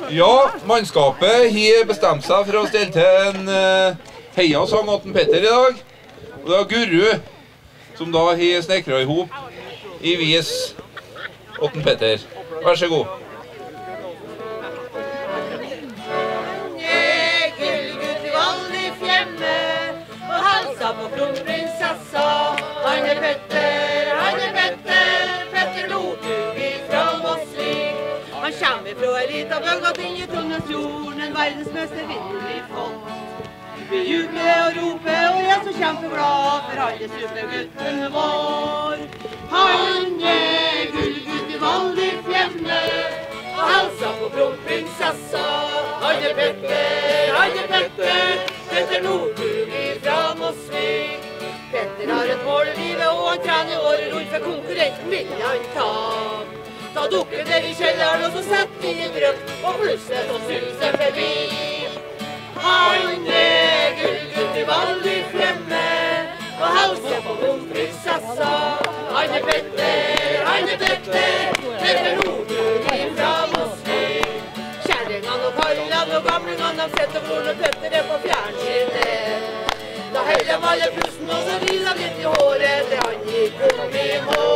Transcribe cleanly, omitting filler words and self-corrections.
Ja, Mainnskapet har bestemt seg for å stille til en heiasang til Petter i dag. Og det er Guru som da har snekret i hop i vis til Petter. Vær så god. Gullgutt i Valdi fjemme og halsa på kronprinsessa. Han er Petter, Petter Nordtug fra Mosvik. Han kommer fra en liten bygd i Trondheimsfjorden, en verdensmester vil bli fått. Vi jubler og roper, og jeg er så kjempeglad for alle supergutten vår. Han er gullgutt i Valdi fjemme og halsa på kronprinsessa. Han er Petter, Petter Nordtug fra Mosvik. Petter har et mål i livet, og han trener året rundt, for konkurrenten vil han ta. Ta dukken der i kjelleren, og så setter vi i brøk, og plusset og suser forbi. Han er gullgutt i Valdi fjemme og halser på kronprinsessa. Han er Petter, Petter Nordtug fra Mosvik. Kjerringene og kallene og gamlingene, de setter og glor når Petter er på fjernsynet. Da hører de alle pusten, og så riser litt i håret, det han gikk om i mål.